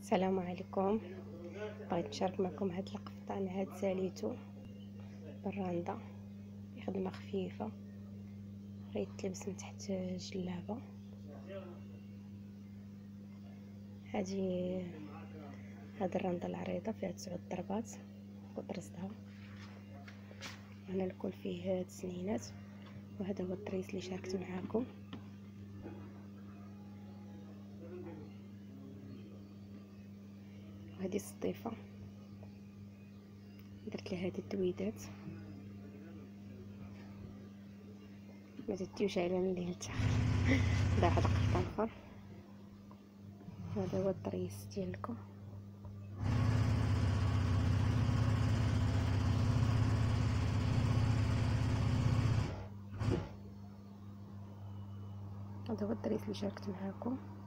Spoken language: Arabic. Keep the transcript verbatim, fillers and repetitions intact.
السلام عليكم. بغيت نشارك معكم هاد القفطان هاد ساليتو بالراندا، خدمه خفيفه غير تلبس من تحت جلابه. هادي هاد الراندا العريضه فيها تسعود ضربات وطرزتها. هنا الكل فيه تسنينات، وهذا هو الطريس اللي شاركت معاكم. وهذه الصديفه درت لها هاد الدويدات، ما تديوش على اللي نتا دار هاد القفطان اخر. هذا هو الطريس ديالكم. هذا هو الطريس اللي شاركت معاكم.